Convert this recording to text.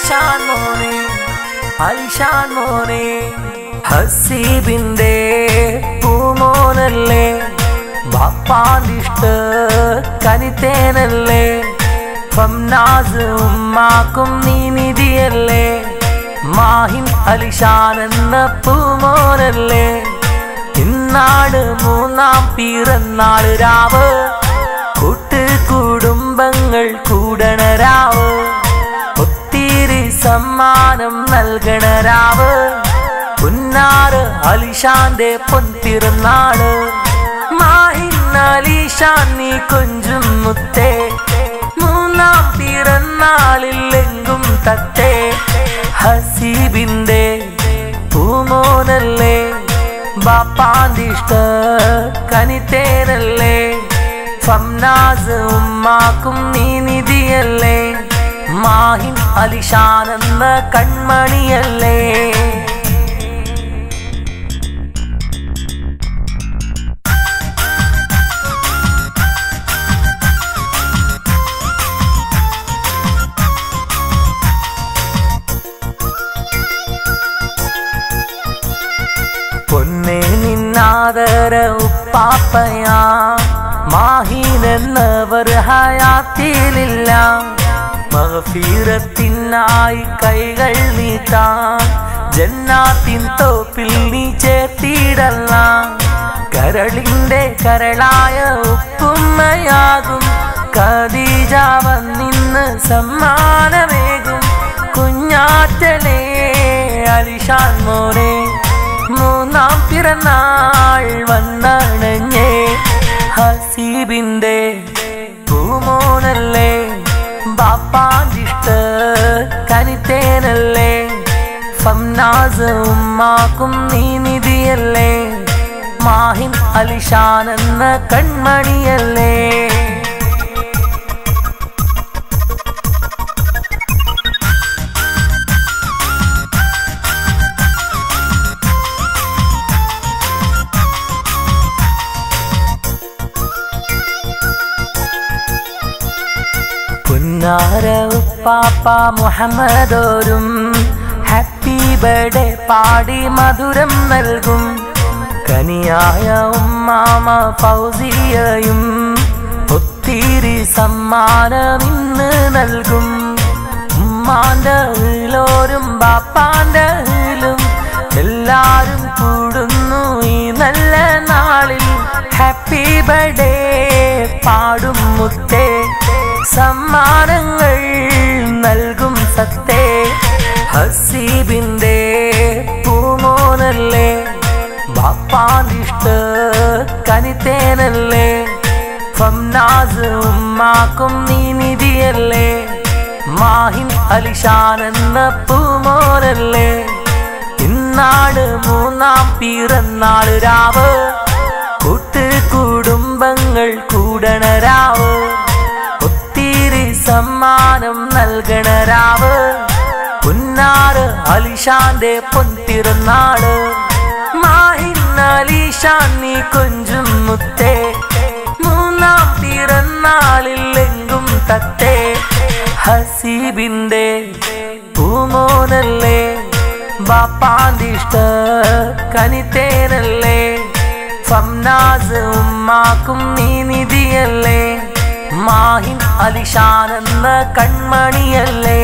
അലിഷാൻ മോനെ അലിഷാൻ മോനെ ഹസീബിന്റെ പൂമോനല്ലേ ബാപ്പാണ്ടിഷ്ട കനിത്തേനല്ലേ ഫംനാസ് ഉമ്മാക്കും നീ നിധിയല്ലേ മാഹിൻ അലിഷാൻ എന്ന പൂമോനല്ലേ ഇന്നാട് മൂന്നാം പിറന്നാള് രാവ് കൂട്ട് കുടുംബങ്ങൾ കൂടണ രാവ് ഒത്തിരി സമ്മാനം നൽകണ രാവ് പുന്നാറ് അലിഷാന്റെ പൊൻപിറന്നാള് മാഹിൻ അലിഷാൻ നീ കൊഞ്ചും മുത്തേ മൂന്നാം പിറന്നാളിൽ എങ്കും തത്തേ ഹസീബിന്റെ പൂമോനല്ലേ ബാപ്പാണ്ടിഷ്ട കനിത്തേനല്ലേ ഫംനാസ് ഉമ്മാക്കും നീ നിധിയല്ലേ മാഹിൻ അലിഷാൻ എന്ന കൺമണിയല്ലേ പൊന്നേ നിന്നാദര ഉപ്പാപ്പയാ മാഹിനെന്നവർ ഹയാത്തിലില്ല മഗ്ഫിറത്തിനായി കൈകൾ നീട്ടാൻ ജന്നാത്തിൻ തോപ്പിൽ നീ ചേർത്തിടല്ല കരളിന്റെ കരളായ ഉപ്പുമ്മയാകും ഖദീജ വന്നിന്ന് സമ്മാനമേകും കുഞ്ഞാറ്റലേ അലിഷാൻ മോനെ മൂന്നാം പിറന്നാൾ വന്നണഞ്ഞേ ഹസീബിന്റെ പൂമോനല്ലേ ബാപ്പാണ്ടിഷ്ട കനിത്തേനല്ലേ ഫംനാസ് ഉമ്മാക്കും നീ നിധിയല്ലേ മാഹിൻ അലിഷാൻ എന്ന കൺമണിയല്ലേ പുന്നാര ഉപ്പാപ്പ മുഹമ്മദോരും ഹാപ്പി ബർത്ത്ഡേ പാടി മധുരം നൽകും കനിയായ ഉമ്മാമ ഫൗസിയയും ഒത്തിരി സമ്മാനം ഇന്ന് നൽകും ഉമ്മാന്റെ ിലോരും ബാപ്പാന്റെ ിലും എല്ലാരും കൂടുന്നു ഈ നല്ല നാളിൽ ഹാപ്പി ബർത്ത്ഡേ പാടും മുത്തേ സമ്മാനങ്ങൾ നൽകും സത്തേ ഹസീബിന്റെ പൂമോനല്ലേ ബാപ്പാണ്ടിഷ്ട കനിത്തേനല്ലേ ഫംനാസ് ഉമ്മാക്കും നീ നിധിയല്ലേ മാഹിൻ അലിഷാൻ എന്ന പൂമോനല്ലേ ഇന്നാട് മൂന്നാം പിറന്നാള് രാവ് കൂട്ട് കുടുംബങ്ങൾ കൂടണ രാവ് ഒത്തിരി സമ്മാനം നൽകണ രാവ് പുന്നാറ് അലിഷാന്റെ പൊൻപിറന്നാള് മാഹിൻ അലിഷാൻ നീ കൊഞ്ചും മുത്തേ മൂന്നാം പിറന്നാളിൽ എങ്കും തത്തേ ഹസീബിന്റെ പൂമോനല്ലേ ബാപ്പാണ്ടിഷ്ട കനിത്തേനല്ലേ ഫംനാസ് ഉമ്മാക്കും നീ നിധിയല്ലേ മാഹിൻ അലിഷാൻ എന്ന കൺമണിയല്ലേ